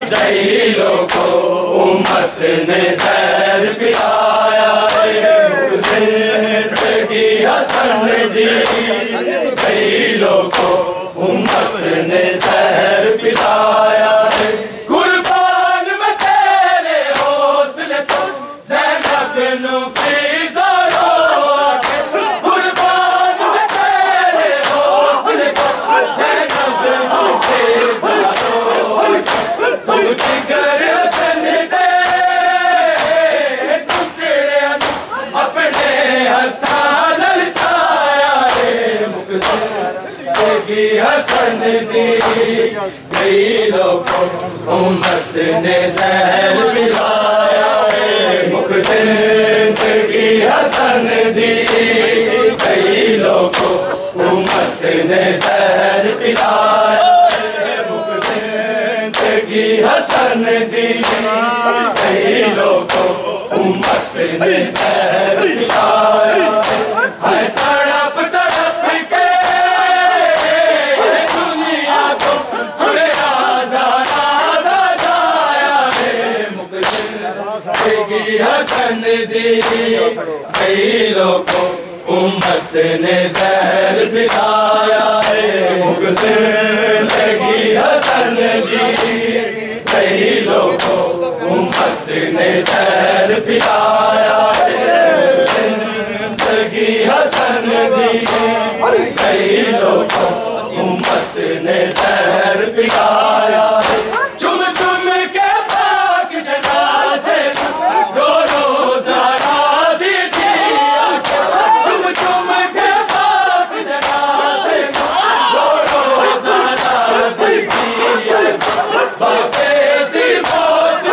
कई लोगों उम्मत ने जहर पिलाया जिंदगी हसन दी। कई लोगों उम्मत ने जहर पिलाया कुर्बान में तेरे हौसले तो ज़ैनब बिनु फ़िज़ा कुर्बान में तेरे हौसले तो ज़ैनब बिनु फ़िज़ा तू जिगर हसन दे टुकड़े अपने हथां नाल छाया मुक़द्दगी हसन दी। कई लोगों उम्मत ने ज़हर पिलाया मुक़द्दगी हसन दी। कई लोगों उम्मत ने ज़हर पिलाया मुक़द्दगी हसन दी। कई लोगों उम्मत ने ज़हर पिलाया है तड़प तड़प के दुनिया को बुरे आज़ादा जाया मुक़द्दगी हसन दी। कई लोगों उम्मत ने ज़हर पिलाया मुक़द्दगी हसन दी। कई लोगों उम्मत ने ज़हर पिलाया जिंदगी हसन दी। कई लोगों उम्मत ने ज़हर पिलाया चुम चुम के पाक जनाज़े रो रो ज़रा दीजिए चुम चुम के पाक जनाज़े रो रो ज़रा दीजिए बाबे दी मौत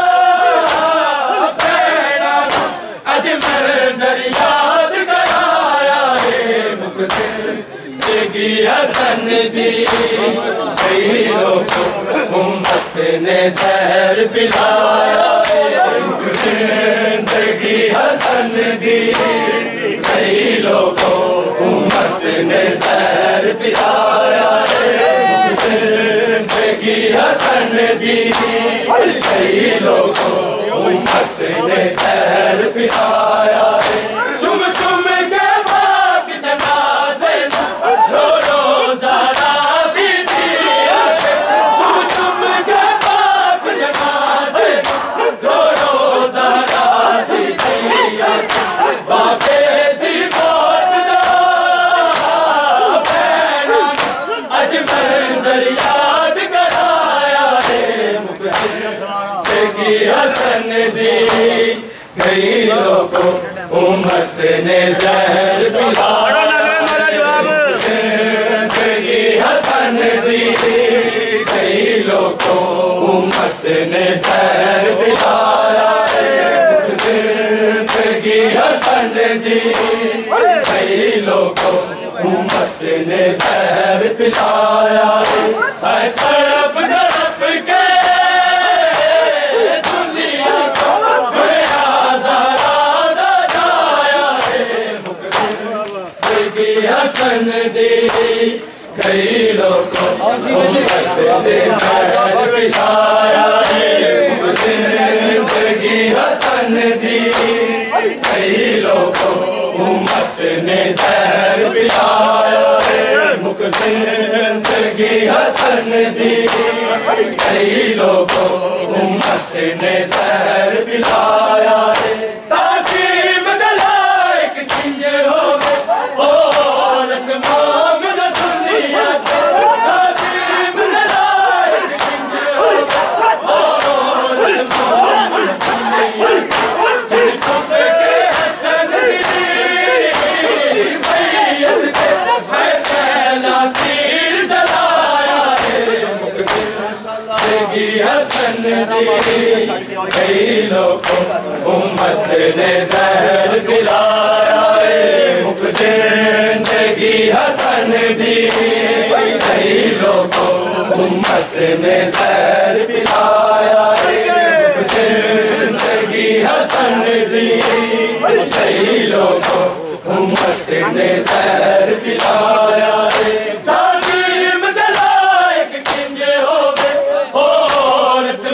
बेड़ा अजमर याद कराया मुक़द्दगी हसन दी। कई लोगों उम्मत ने ज़हर पिलाया मुक़द्दगी हसन दी। कई लोगों उम्मत ने ज़हर पिलाया मुक़द्दगी हसन दी। कई लोगों उम्मत ने ज़हर पिलाया चुम चुम के पाक जनाज़े रो रो ज़रा दीजिए चुम चुम के पाक जनाज़े रो रो ज़रा दीजिए बाबे दी मौत बेड़ा अजमर याद कराया मुक़द्दगी हसन दी। कई लोगों उम्मत ने ज़हर पिलाया जिंदगी हसन दी। कई लोगों उम्मत ने ज़हर पिलाया जिंदगी हसन दी। कई लोगों उम्मत ने ज़हर पिलाया है तड़प तड़प के दुनिया को बुरे आज़ादा जाया मुक़द्दगी हसन दी। कई लोगों उम्मत ने ज़हर पिलाया मुक़द्दगी हसन दी। कई लोगों उम्मत ने ज़हर पिलाया मुक़द्दगी हसन दी। कई लोगों उम्मत ने ज़हर पिलाया ताज़ीम दलाइक जिंज हो औरत मोमिन दुनिया ताज़ीम दलाइक जिंज हो औरत मोमिन दुनिया जिनको के हसन दी मैयत के है पहला तीर जलाया मुक़द्दगी हसन दी। कई लोगों उम्मत ने ज़हर पिलाया मुक़द्दगी हसन दी। कई लोगों उम्मत ने ज़हर पिलाया मुक़द्दगी हसन दी। कई लोगों उम्मत ने ज़हर पिलाया ताज़ीम दलाइक किंज हो गए औरत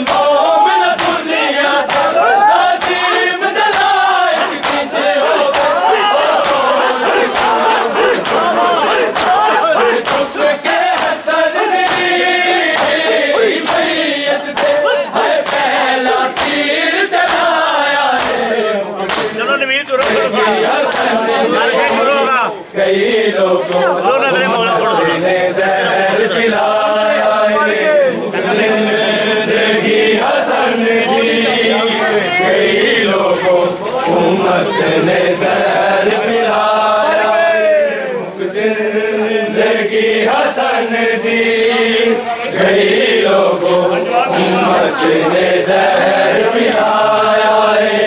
कई लोगों उम्मत ने जहर पिलाया, जिंदगी हसन दी। कई लोगों उम्मत ने जहर पिलाया,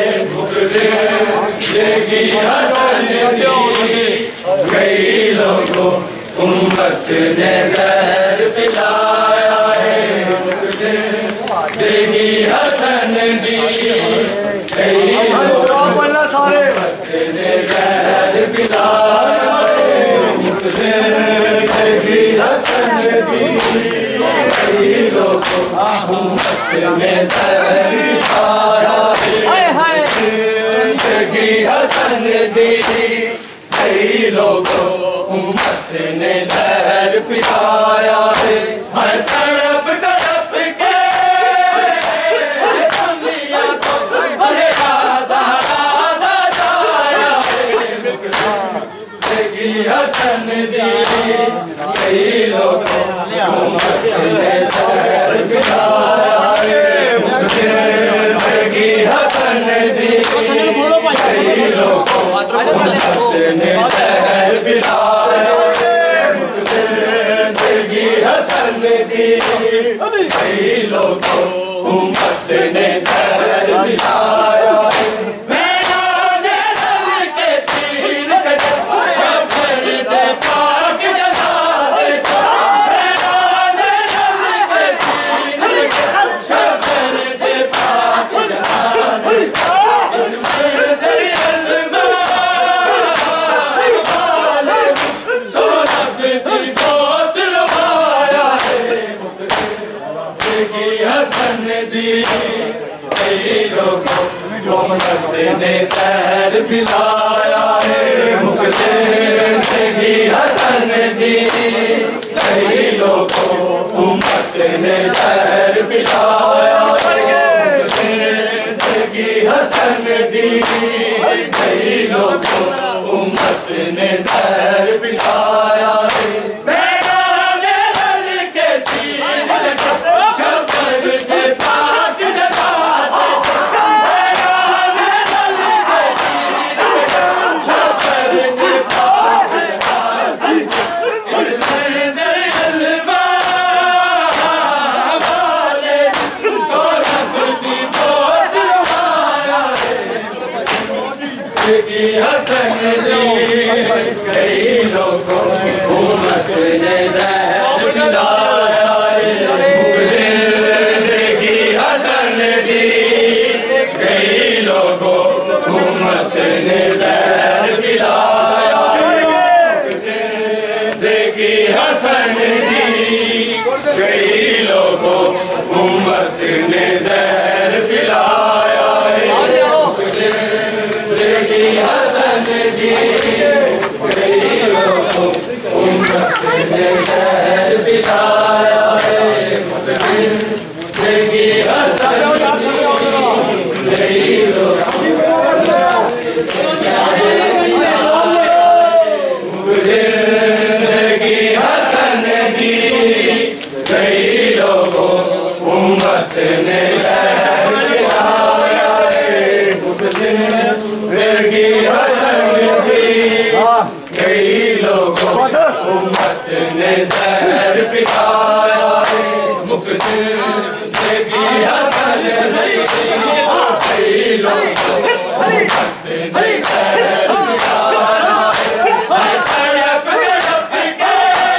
जिंदगी हसन दी। कई लोगों उम्मत ने जहर पिलाया है, जिंदगी हसन दी। कई लोगों उम्मत ने जहर पिलाया है, जिंदगी हसन दी। कई लोगों उम्मत ने जहर पिलाया है, जिंदगी हसन दी। कई लोगों उम्मत ने जहर पिलाया है, हर तड़प तड़प के दुनिया को अरे आज़ाद जाया है, जिंदगी हसन दी। कई लोगों उम्मत ने जहर पिलाया है, जिंदगी हसन दी। कई लोगों उम्मत ने जहर पिलाया है, जिंदगी हसन दी। कई लोगों उम्मत ने जहर पिलाया है, मैदाने रल के तीर कटे छप्पर दे पाक जनाज़े को। मैदाने रल के तीर कटे छप्पर दे पाक जनाज़े को। हसन दी। कई लोगों उम्मत ने जहर पिलाया है, जिंदगी हसन दी। कई लोगों उम्मत ने जहर पिलाया है, जिंदगी हसन दी। कई लोगों उम्मत ने जहर पिलाया है, मैदाने रल के तीर छप्पर दे पाक जनाज़े को। मैदाने रल के तीर छप्पर दे पाक जनाज़े को। इस इल्मा वाले शोरब दी बोझ आया है, जिंदगी हसन दी। कई लोगों उम्मत ने जहर पिलाया है, जिंदगी हसन दी। कई लोगों उम्मत ने जहर पिलाया है, जिंदगी हसन दी। कई लोगों उम्मत ने जहर पिलाया है, जिंदगी हसन दी। कई लोगों उम्मत ने जहर पिलाया है, जिंदगी हसन दी। कई लोगों जिंदगी हसन दी। कई लोगों उम्मत ने जहर पिलाया है, जिंदगी हसन दी। कई लोगों उम्मत ने जहर पिलाया है, जिंदगी हसन दी। कई लोगों उम्मत ने जहर पिलाया है, तड़प तड़प के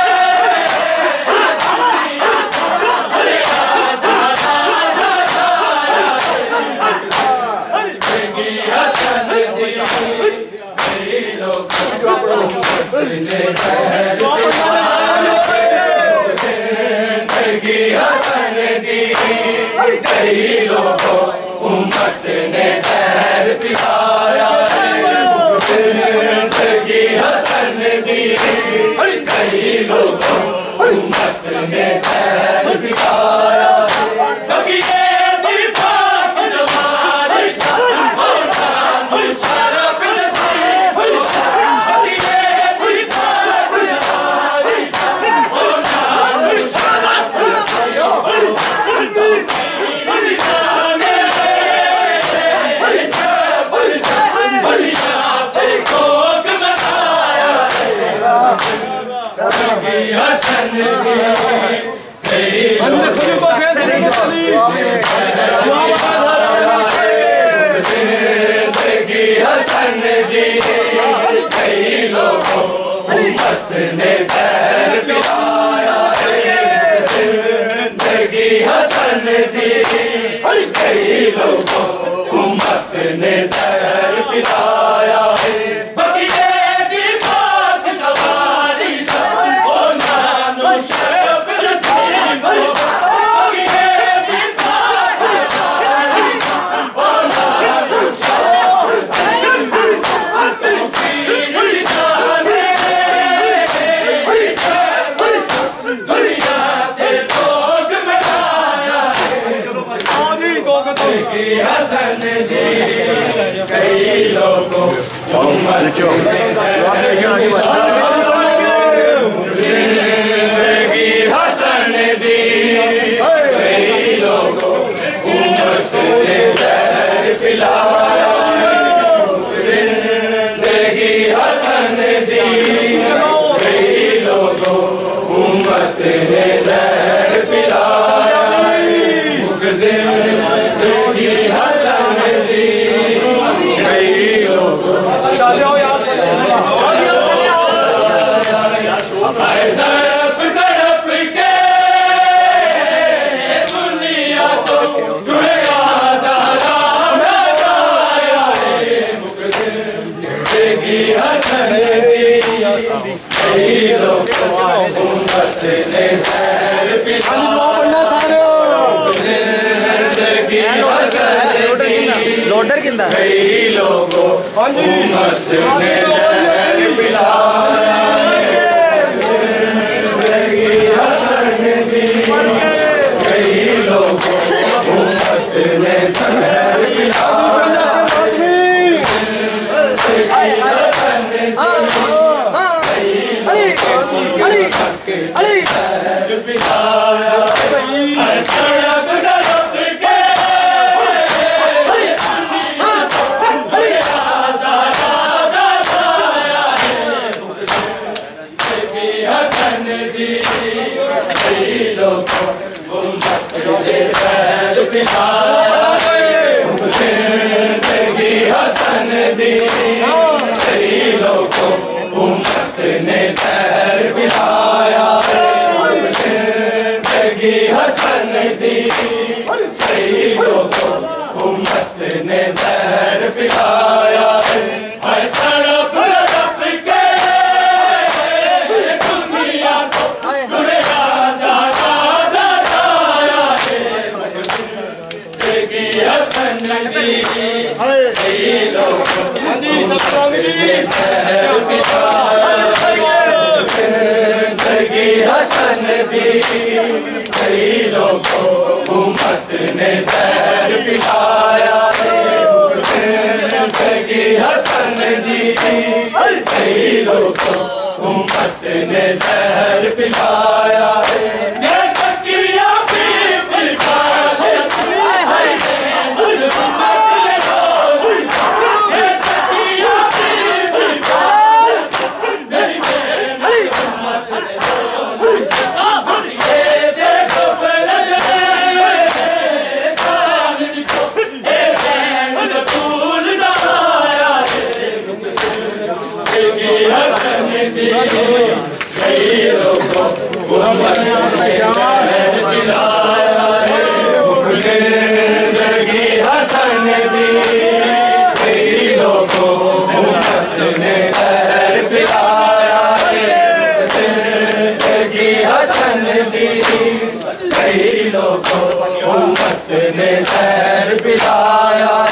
अरे आज़ाद जाया है, जिंदगी हसन दी। कई लोगों उम्मत ने जहर पिलाया है, जिंदगी हसन दी। कई लोगों उम्मत ने जहर पिलाया है, जिंदगी हसन दी। कई लोगों उम्मत ने जहर पिलाया है, बगिए दी पाक जमारी का और नाम शरफ नसीब का। बगिए दी पाक जमारी का और नाम शरफ नसीब का। हसन दी कई लोगों उम्मत ने जहर पिलाया है बगिए दी बात सवारी था ओ नानो शरफ नसीब बगिए दी बात सवारी था ओ नानो शरफ नसीब पीर जाने दुनिया के सोग में आया है हसन दी कई लोगों जिंदगी हसन दी कई लोगों उम्मत ने जहर पिलाया जिंदगी हसन दी कई लोगों उम्मत ने जहर पिलाया जिंदगी हसन दी कई लोगों तड़प तड़प के दुनिया तो जुड़े आज़ादा लगाया है जिंदगी हसन दी कई लोगों उम्मत ने जहर पिलाया जिंदगी हसन दी लोडर किंदा कई लोगों उम्मत ने जहर पिलाया जिंदगी हसन दी कई लोगों उम्मत ने जहर पिलाया जिंदगी हसन दी कई लोगों उम्मत ने जहर पिलाया तड़प तड़प के हसन दी कई लोगों उम्मत ने जहर पिलाया जिंदगी हसन दी कई लोगों उम्मत ने जहर पिलाया जिंदगी हसन दी कई लोगों उम्मत ने जहर पिलाया तड़प तड़प के दुनिया को जुड़े आज़ादा लगाया है जिंदगी हसन दी कई लोगों उम्मत ने जहर पिलाया जिंदगी हसन दी कई लोगों उम्मत ने जहर पिलाया जिंदगी हसन दी कई लोगों उम्मत ने जहर पिलाया ये तकिया भी पिला दे ये तकिया भी पिला दे ये देखो हसन दी कई लोगों उम्मत ने जहर पिलाया जिंदगी हसन दी कई लोगों उम्मत ने जहर पिलाया जिंदगी हसन दी कई लोगों उम्मत ने जहर पिलाया